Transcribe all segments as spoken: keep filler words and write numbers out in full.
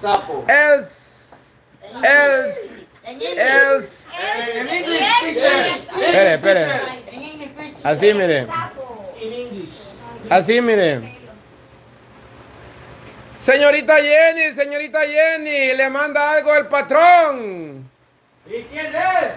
sapo. Es. Es. Es. En inglés, teacher. Espere, espere. Así, miren. Así, miren. Señorita Jenny, señorita Jenny, le manda algo el patrón. ¿Y quién es?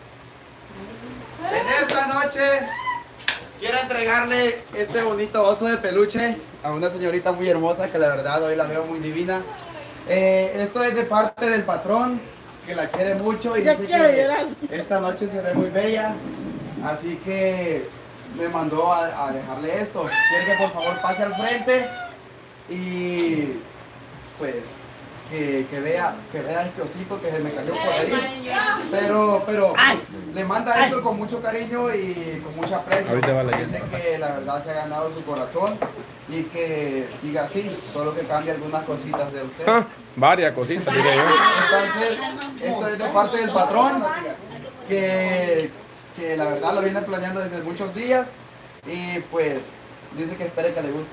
En esta noche quiero entregarle este bonito oso de peluche a una señorita muy hermosa que la verdad hoy la veo muy divina. Eh, esto es de parte del patrón que la quiere mucho y dice que esta noche se ve muy bella. Así que me mandó a, a dejarle esto. Quiero que por favor pase al frente y pues que, que vea que vea este osito que se me cayó por ahí. Pero, pero le manda esto con mucho cariño y con mucho aprecio. Dice que la verdad se ha ganado su corazón y que siga así, solo que cambie algunas cositas de usted. Ah, varias cositas, diré yo. Entonces, esto es de parte del patrón que, que la verdad lo viene planeando desde muchos días y pues dice que espere que le guste.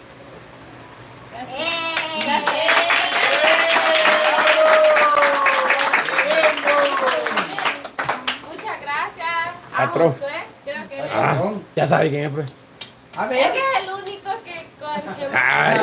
Muchas gracias a Patrón. Josué, creo que él es. Ah, ya sabe quién es, pues. A Es ver. que es el único que con que Ay.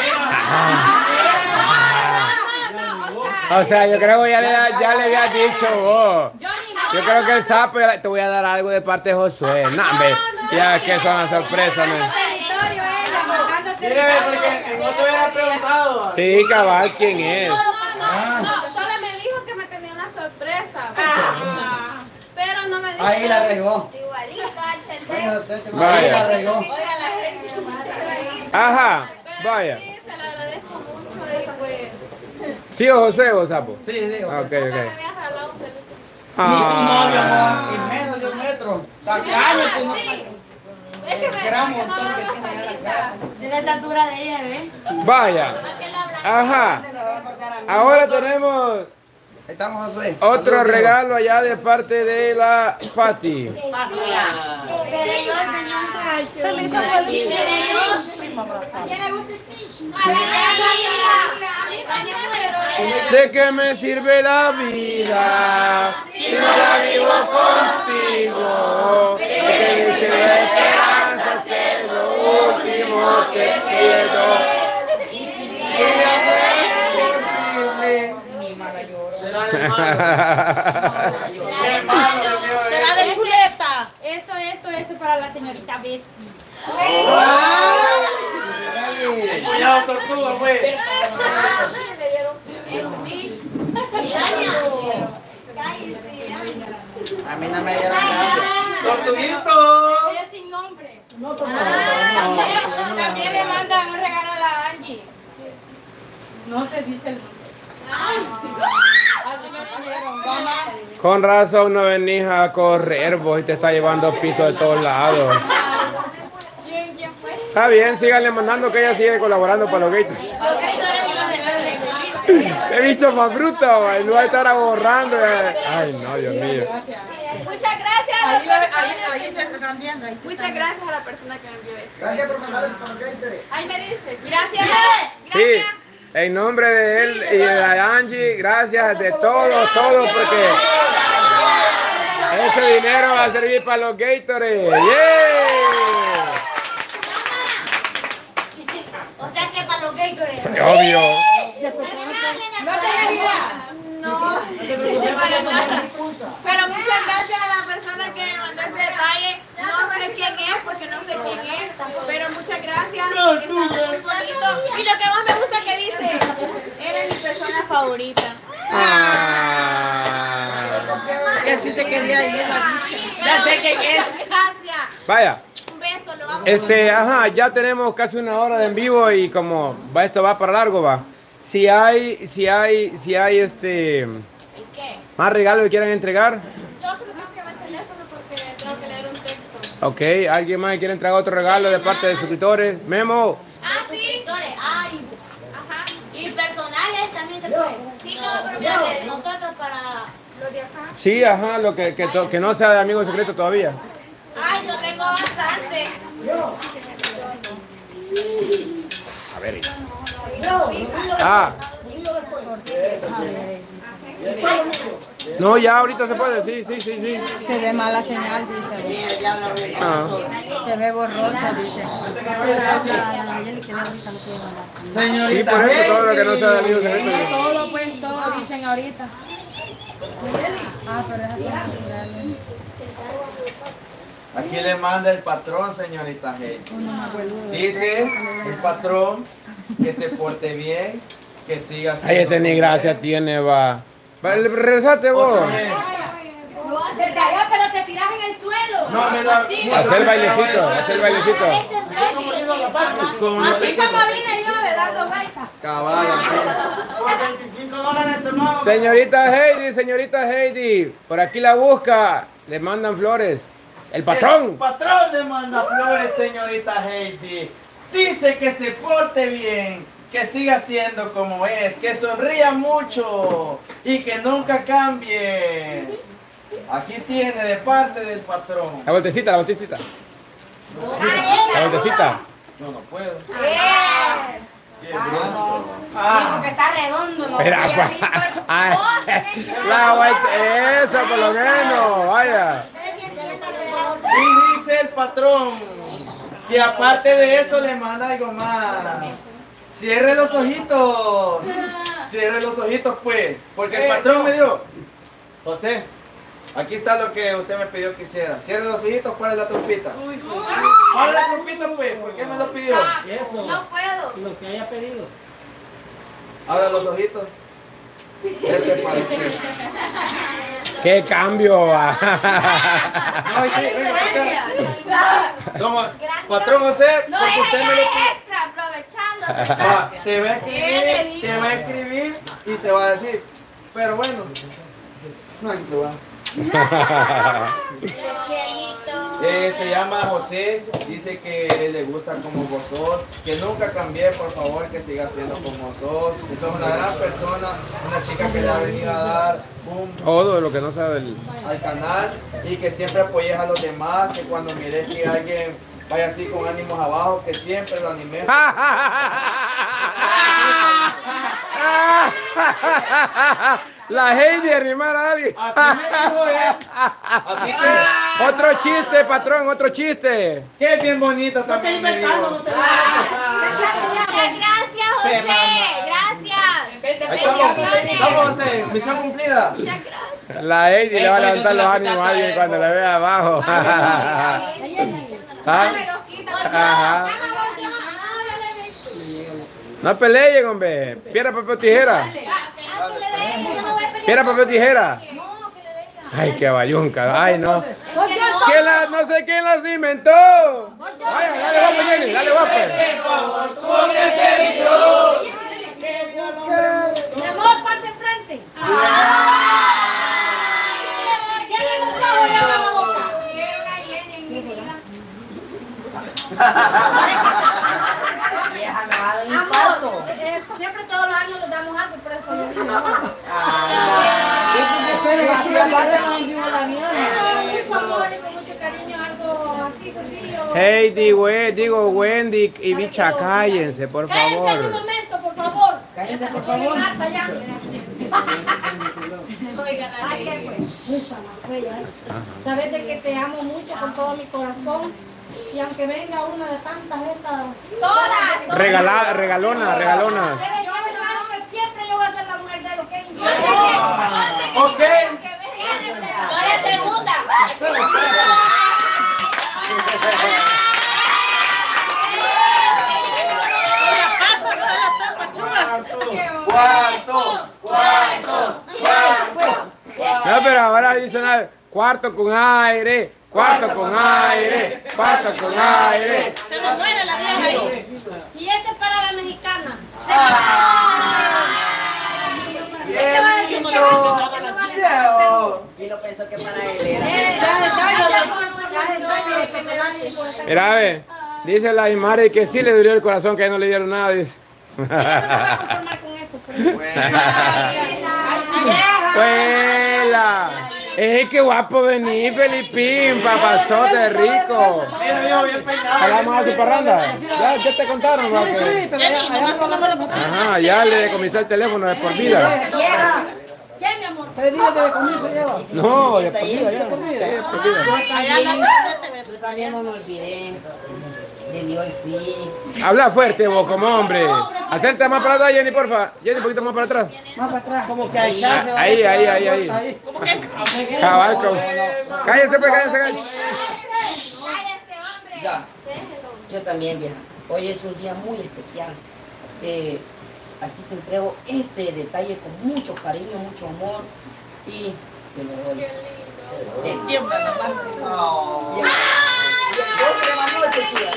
no, no, no, o sea, O sea, yo creo que ya le, ya le había dicho vos. Yo creo que el sapo, ya- te voy a dar algo de parte de Josué. No, hombre, ya que son las sorpresas, man. Mire, porque el otro hubiera preguntado. Sí, cabal, ¿quién es? no, no, no, no, solo me dijo que me tenía una sorpresa. Pero no me dijo. Ahí la regó. Igualita, Ahí Vaya. la regó. Oiga la gente. Ajá, Pero vaya. sí, se lo agradezco mucho y pues. ¿Sí o José o sapo? Sí, sí. Ah, ok, Nunca me ok. había jalado un peluche. Ah. Y menos de un metro. Sí. Es que me Gran que no montón que agarro tiene la solita. De la estatura de ella, ¿ves? Vaya. Ajá. Ahora tenemos Estamos, Josué. otro Saludos, regalo allá de parte de la Patti. ¿De qué me sirve la vida si no la vivo contigo? ¿De qué me sirve la esperanza si es lo último que pido? Será de chuleta. Esto, esto, esto para la señorita Bessie. Cuidado, tortuga, güey. A mí no me dieron gracias. Tortuguito. Ella es sin nombre. Ah, también le mandan un regalo a la Angie. No se dice el nombre. Así me dijeron, mamá. Con razón no venís a correr, vos y te está llevando pito de todos lados. ¿Quién, quién fue? Está bien, síganle mandando que ella sigue colaborando para los gatos. Qué bicho más bruto, güey. No va a estar borrando. Ay, no, Dios mío. Muchas gracias a la Ahí, ahí, persona. ahí te está cambiando. ahí te Muchas está gracias a la persona que me envió esto. Gracias por mandar el porquete. Ahí me dice. Gracias. Sí, en nombre de él y de la Angie, gracias de todos, todos, porque ese dinero va a servir para los Gatorade. ¡Yeah! O sea que para los Gatorade. Obvio. No tenía idea. No. Pero muchas gracias a la persona que me mandó este detalle. No sé quién es porque no sé quién es. Pero muchas gracias. Está muy bonito. Y lo que más me gusta que dice, eres mi persona favorita. Ah. Y así se quería ir la bicha. Ya sé quién es. Gracias. Vaya. Un beso, lo vamos Este, ajá, ya tenemos casi una hora de en vivo y como va esto va para largo, va. Si hay, si hay, si hay este más regalos que quieran entregar. Yo creo que tengo que ver el teléfono porque tengo que leer un texto. Ok, ¿alguien más que quiere entregar otro regalo de parte de suscriptores? Memo. Ah, sí. Suscriptores, ay, Ajá. y personales también se puede. Sí, no, pero ya que nosotros para. Los de acá. Sí, ajá, lo que, que, to- que no sea de amigo secreto todavía. Ay, yo tengo bastante. A ver. Ah, No, ya ahorita se puede, sí, sí, sí, sí. Se ve mala señal, dice. Ah. Se ve borrosa, dice. Sí, Señorita por eso todo lo que no Heidi. se ha salido se ve. Todo, pues, todo, dicen ahorita. Ah, pero es así. Aquí le manda el patrón, señorita Heidi. Dice el patrón que se porte bien, que siga siendo. Ay, este ni gracia tiene, va. Va, rezate vos. Otra vez. Desde allá, pero te tiras en el suelo. No, me da. Hacer bailecito, hacer bailecito. Con Así como vine yo, ¿verdad, don Raifa? caballo, sí. Señorita Heidi, señorita Heidi, por aquí la busca. Le mandan flores. El patrón. El patrón le manda flores, señorita Heidi. Dice que se porte bien, que siga siendo como es, que sonría mucho y que nunca cambie. Aquí tiene de parte del patrón. La vueltecita, la vueltecita. La vueltecita. No, no puedo. Sí, Digo que está redondo, ¿no? Mira, Y así, pues, pues, ay, vos tenés que- la vuelta, eso por lo menos, vaya. Y dice el patrón que aparte de eso le manda algo más. Cierre los ojitos. Cierre los ojitos, pues. Porque el patrón me dio. José, aquí está lo que usted me pidió que hiciera. Cierre los ojitos para la trompita. Para la trompita, pues. ¿Por qué me lo pidió? Eso. No puedo. Lo que haya pedido. Abra los ojitos. Este es para usted. Qué cambio, va. No, sí, venga para acá. Como, patrón José, No porque es usted me ella lo pidió. extra, aprovechando. Va, te va a escribir, te va a escribir y te va a decir, pero bueno, no hay que va. Eh, se llama José, dice que le gusta como vos sos, que nunca cambié, por favor, que siga siendo como sos, que sos una gran persona, una chica que le ha venido a dar un Todo lo que no sabe del. al canal y que siempre apoyes a los demás, que cuando mires que alguien vaya así con ánimos abajo, que siempre lo animes. La Heidi arrimar a alguien. Así me dijo él. Así que, Otro chiste, patrón, otro chiste. que es bien bonito también me dijo. Muchas gracias, José. Gracias. Ahí estamos, vamos a hacer misión cumplida. Muchas gracias. La Heidi le va a levantar los ánimos a alguien cuando la vea abajo. ¿Ah? Ajá. No peleen, hombre. Piedra, papel o tijera. Piedra, papel o tijera. Ay, qué bayunca. Ay, no. ¿Quién la, no sé quién las inventó. Vaya, dale guapo, Jenny. Dale guapo. Mi amor, pase enfrente. Cierra los ojos y abra la boca. Vieja, me va a dar un infarto. Amor, eh, siempre todos los años les damos algo, por eso yo digo. Pero así aparte nos envió la mierda. Con mucho amor y con mucho cariño, algo así sencillo. Heidi, we, digo Wendy y Bicha, cállense, por Cállense un favor. momento, por favor. Cállense, por Porque me favor. harta ya. Ay, qué pues. Uy, Samacuella, eh. Sabes de que te amo mucho con todo mi corazón. Y aunque venga una de tantas estas. Todas. Regala, regalona, regalona. Pero yo hermano que siempre yo voy a ser la mujer de lo que es. Ok. Soy la segunda. Cuarto, cuarto, cuarto. No, pero ahora adicional. Cuarto con aire, cuarto con aire, cuarto con aire. Se nos muere la vieja ahí. Y este es para la mexicana. Bien lindo. Y lo pensó que para él era. Mira, a ver, dice la Imari que sí le dolió el corazón, que a ella no le dieron nada, dice. Conformar con eso, pero- ¡Huela! ¡Eh, qué guapo venís, Felipín! ¡Papazote rico! Mira, viejo, bien peinado. ¿Vamos a su parranda? ¿Ya, ya te contaron, Rafa? Sí, pero allá, allá, Ajá, ya le decomisó el teléfono de por vida. ¿Qué, mi amor? Tres días de comienzo lleva. No, de por vida, ya. De por vida. Sí, de por vida. Yo también, yo también no me olvidé de Dios y fui. Habla fuerte vos, como hombre. Acércate más para atrás, Jenny, porfa. Jenny, un poquito más para atrás. Más para atrás. Como que a echarse. va a Ahí, ahí, dar ahí, ahí. vuelta ahí. Cabal, cabal. Cállense, pues, cállense, cállense. Ya. Yo también, vieja. Hoy es un día muy especial. Eh, aquí te entrego este detalle con mucho cariño, mucho amor y te lo doy. El tiempo nomás. No. Y el- y el postre de la noche, tía.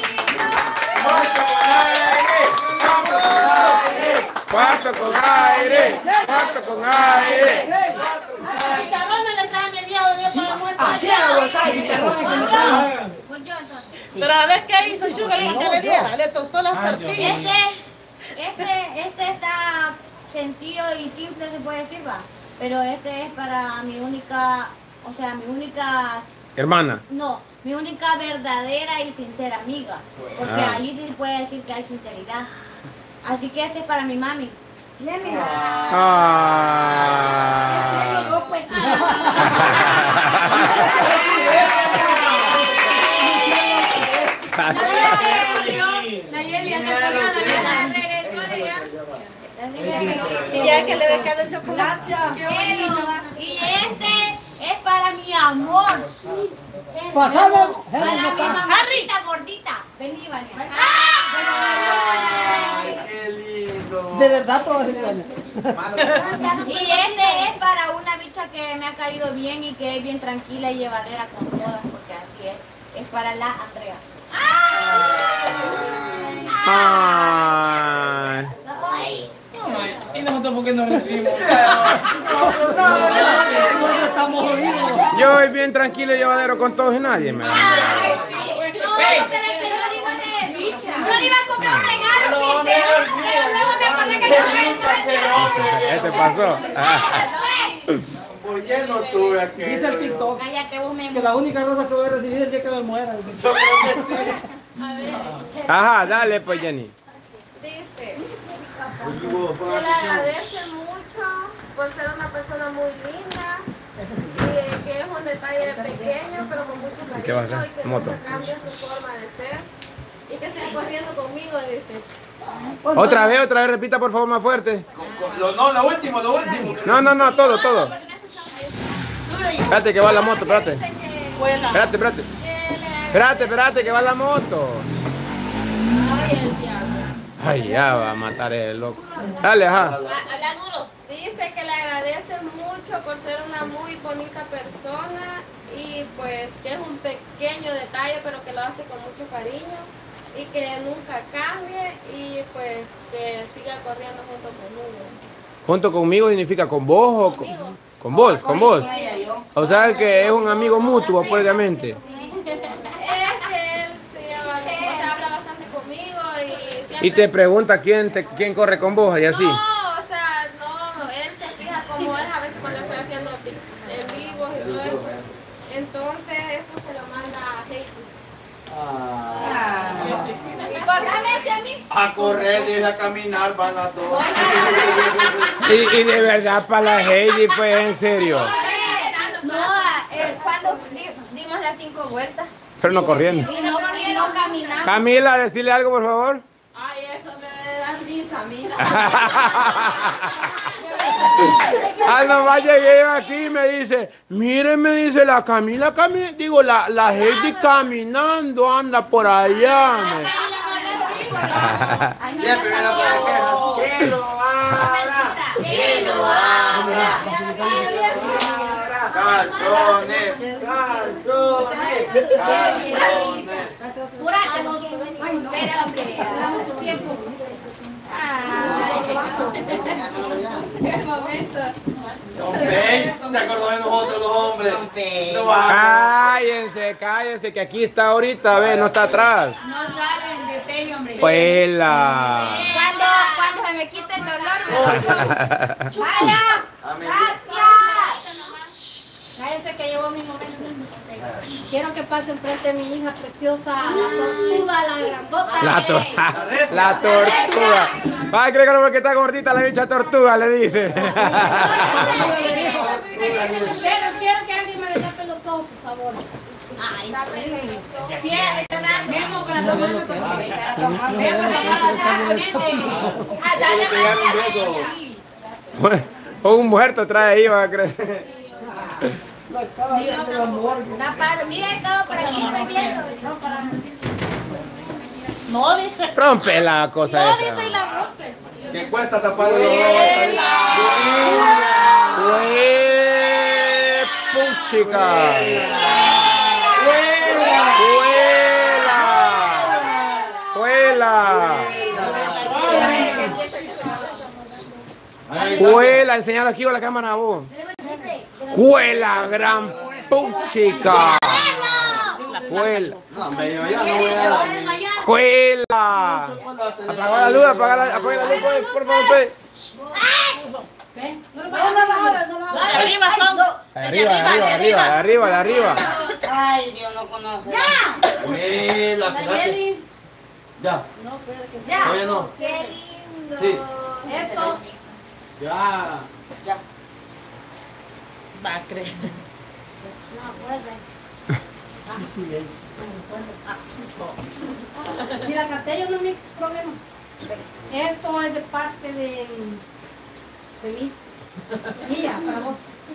Cuarto con aire, cuarto con aire. Chicharrones le traje a mi viejo, yo soy muerto. Así era, bolsa, chicharrones que me traen. Pues yo entonces. Pero a ver qué hizo Chuga que le diera, le tostó las tortillas. Este, este, este está sencillo y simple, se puede decir, va. Pero este es para mi única, o sea, mi única, Hermana. no, mi única verdadera y sincera amiga. Porque Ah. allí sí se puede decir que hay sinceridad. Así que este es para mi mami. Lenny. Ah. No, pues. Nayeli, anda pagada, regresó de allá. Y ya que le ve cada chocolate. Y este es para mi amor. Pasame. Para mi mamacita gordita. Vení, Vania. Ay, qué lindo. De verdad, todo así, Vania. Y este es para una bicha que me ha caído bien y que es bien tranquila y llevadera con todas, porque así es. Es para la Andrea. Ay. ¿Y nosotros por qué no recibimos? Nosotros estamos jodidos. Yo voy bien tranquilo y llevadero con todos y nadie, me da. No, pero es que yo digo de bicha. Yo le iba a comprar un regalo, fíjate, pero luego me acordé que no Este pasó. ¿Por qué no tuve aquel? Dice el TikTok Cállate vos, que Memo. la única rosa que voy a recibir el día que me muera. Yo creo que sí. Ajá, dale pues, Jenny. Dice que le agradece mucho por ser una persona muy linda y que es un detalle pequeño pero con mucho cariño ¿Qué va a hacer? y que Moto. nunca cambia su forma de ser y que siga corriendo conmigo, dice. Otra vez, otra vez, repita por favor más fuerte. Con- con- lo- no, lo último, lo último. No, no, no, todo, todo. Espérate que va la moto, espérate. Dice que, Espérate, espérate. que le Espérate, espérate que va la moto. Ay, el diablo. Ay, ya va a matar el loco. Dale, ajá. Dice que le agradece mucho por ser una muy bonita persona y pues que es un pequeño detalle pero que lo hace con mucho cariño y que nunca cambie y pues que siga corriendo junto conmigo. Junto conmigo significa con vos o con, con vos, con vos. O sea que es un amigo mutuo, prácticamente. Es que él se lleva, o sea, habla bastante conmigo y siempre... Y te pregunta quién te, quién corre con vos y así. No, o sea, no, él se fija como es a veces cuando estoy haciendo en vivos y todo eso. Entonces esto se lo manda a Heidi. ¿Y por qué me dice a mí? A correr, dice a caminar, van a todos. Y, y de verdad para la Heidi, pues en serio. No, eh, cuando di- dimos las cinco vueltas Pero no corriendo. y no, y no caminamos. Camila, decirle algo por favor. Ay, eso me da risa, mira. Ah, nomás llegué yo aquí y me dice, miren, me dice la Camila, Cami digo, la, la Heidi caminando anda por allá. me- Siempre viene a poner quejas. Que lo abra. Que lo abra. Calzones. Calzones. Calzones. Apúrate, vos. Espera, hombre, dame tu tiempo. El momento. Hombre, se acordó de nosotros los hombres. No va. Cállense, cállense, que aquí está ahorita, ve, no está atrás. No saben de pelo, hombre. Pues la... Cuando, cuando se me quite el dolor, me voy. Vaya. Amén. Gracias. Cállense Fíjate que llegó mi momento. Quiero que pase enfrente de mi hija preciosa, la tortuga, la grandota. La, to la tortuga. Ay, creo que no porque está gordita la bicha tortuga, le dice. Pero quiero que alguien me le tape los ojos, por favor. Ay, Sí, es verdad. Memo con la tomada. O un muerto trae ahí, va a creer. Una pala. Mira todo por aquí, estoy viendo. No dice. Rompe la cosa No esa. dice y la rompe. ¿Qué cuesta taparle los ojos? ¡Hue puchica! ¡Huela! ¡Huela! ¡Huela! Enseñalo aquí con la cámara a vos. ¡Huela, gran puchica! ¡Huela! No, me yo ya no voy a dar. ¡Huela! Apaga la luz, apaga la, apaga la luz, pues, por favor, pues. Arriba son. Arriba, arriba, arriba, arriba, de arriba. Ay, Dios no conoce. Huela, espérate. Nayeli. Ya. No, espérate que Ya. Oye, no. Qué lindo. Sí. Esto. Ya. Va a creer. No, acuerda. Si la canté yo no es mi problema. Esto es de parte de, de mí. Mía, para vos.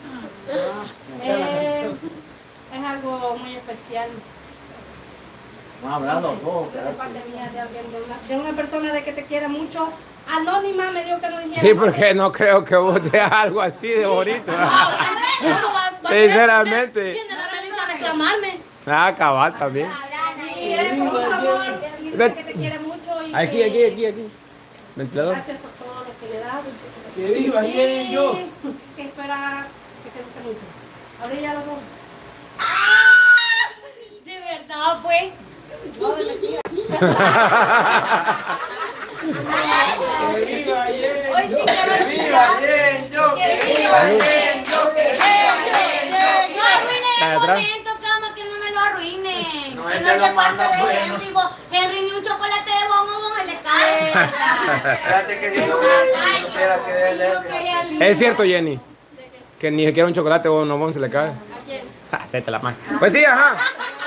Eh, es algo muy especial. No, hablando, ojo, Es de parte mía, de alguien, de una, de una persona de que te quiere mucho. Anónima me dio que no dijera. Sí, porque no creo que vos te algo así de bonito. Sinceramente. Viene la Melissa a reclamarme. Ah, cabal también. Y es con mucho amor. Y dice que te quiere mucho. Y Aquí, que- aquí, aquí, aquí. Ventilador. Gracias por todo lo que le das. Que viva Y yo. que espera que te guste mucho. Abrí ya los ojos. De verdad, pues. No, de mentira. Hoy sí quiero viva bien yo, que viva bien yo, que viva bien yo. No arruinen ¿Está el detrás? momento, cama, que no me lo arruinen. No, No, él no te es lo de parte manda de bueno. Henry. vos- Henry ni un chocolate de bongo se le cae. Espérate que si no me espera que déle. Es cierto, Jenny. Que ni siquiera un chocolate o un bombón se le cae. Hacete la mano. Pues sí, ajá.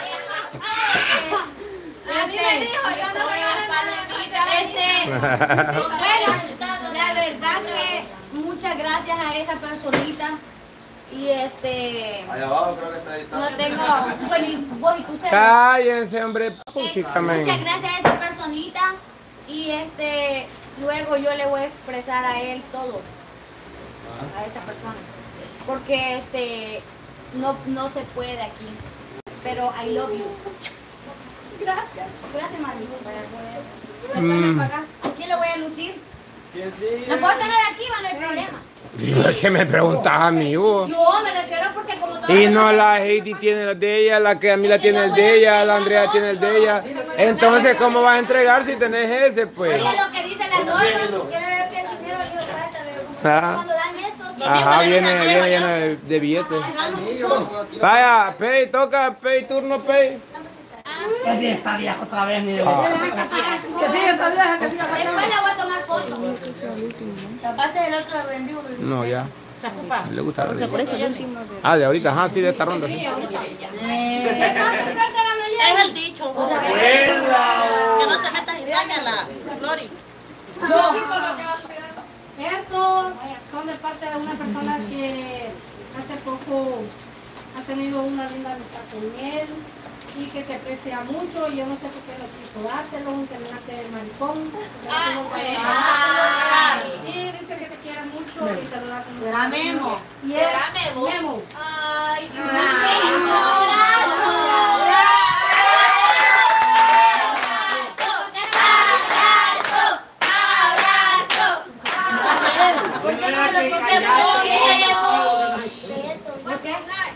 A mí me dijo, yo no regalo nada. Este, bueno, la verdad que muchas gracias a esa personita. Y este, Allá abajo creo que está editado. no tengo, bueno, y vos y tú se- Cállense, hombre. Puchica, Muchas men. gracias a esa personita. Y este, luego yo le voy a expresar a él todo. A esa persona. Porque este, no, no se puede aquí. Pero I love you. Gracias. Gracias, Mari. Mm. ¿A quién le voy a lucir? ¿Quién sí? ¿La puedo tener aquí? Va, no hay problema. ¿Por qué me preguntas a mí, vos? No, me refiero porque como todo. Y no, la Heidi tiene el de ella, la que a mí la tiene el de ella, la Andrea tiene el de ella. Entonces, ¿cómo vas a entregar si tenés ese, pues? Oye, lo que dice la norma. Quiere ver que el dinero yo cuesta. Ah. Cuando dan estos. Ajá, viene, viene lleno de, de billetes. Vaya, Pei, toca, Pei, turno, Pei. Está viejo otra vez, mire. Que siga esta vieja, que siga Después sacando. le voy a tomar foto. Aparte del otro rendido. No, ya. Le gusta el ritmo. Ah, de ahorita, ajá, sí, de esta ronda. Sí. Es el dicho. Que no te metas y sácala. Lori. Estos son de parte de una persona que hace poco ha tenido una linda amistad con él y que te aprecia mucho y yo no sé por qué no quiso dártelo, un terminante maricón. Y dice que te quiere mucho y te lo da como Será Memo. Y es Memo. Ay, qué ¿Por qué?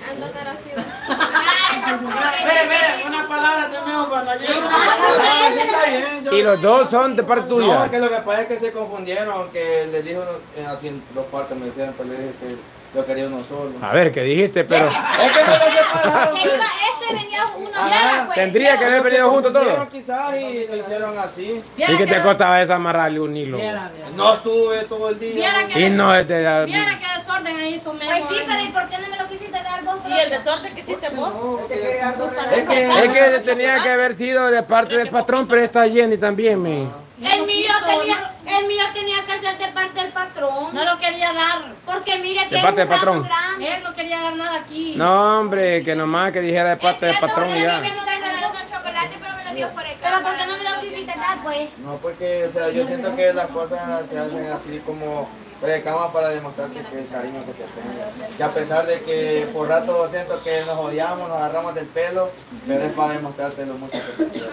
Ve, ve, una palabra tenemos cuando llegue. Y los dos son de parte No, tuya. que lo que pasa es que se confundieron, que les dijo eh, así en dos partes, me decían, pues le dije que Yo quería uno solo. A ver, ¿qué dijiste? Pero Es que me lo separaron. Que iba, este venía una Ajá. sola, pues. tendría que haber venido juntos Confundieron todos. quizás y lo hicieron así. ¿Y qué te costaba desamarrarle un hilo? No estuve todo el día. Viera que, Y no es de... viera qué desorden ahí hizo Memo. Pues sí, pero ¿y por qué no me lo quisiste dar vos? ¿Y el desorden que hiciste vos? No, porque- Es Es que tenía que haber sido de parte del patrón, pero está Jenny también, me. El mío tenía, el mío tenía que ser de parte del patrón. No lo quería dar. Porque mire que De parte es un del patrón. ramo grande. Él no quería dar nada aquí. No, hombre, que nomás que dijera de parte del patrón y ya. Me regalaron un chocolate, pero me lo dio fuera de Pero cámara. ¿por qué no me lo quisiste dar, pues? No, porque, o sea, yo siento que las cosas se hacen así como precama para demostrarte que el cariño que te tengo. Que a pesar de que por rato siento que nos odiamos, nos agarramos del pelo, pero es para demostrarte lo mucho que te quiero.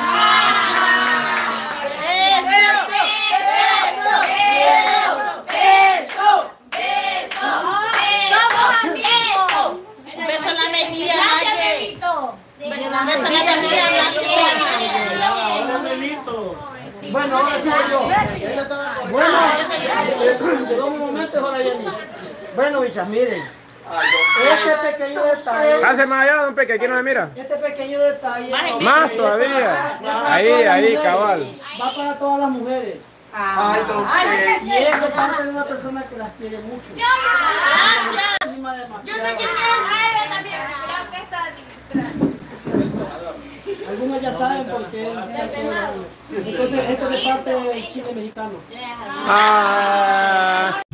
¡Somos amigos! Beso en la mejilla, Gracias, Naye. Memito. Beso en la mejilla, Naye. Bueno, ahora sí voy yo. Bueno, llegó mi momento, ahora Jenny. Bueno, bichas, miren. Este pequeño detalle, Hace más allá, don Peque, aquí no me mira. este pequeño detalle Más todavía. Ahí, ahí, cabal. va para todas las mujeres. Ay, don Peque. Y es de parte de una persona que las quiere mucho. Encima demasiado. Algunos ya saben por qué. Entonces, esto es de parte del Chile mexicano. Ah.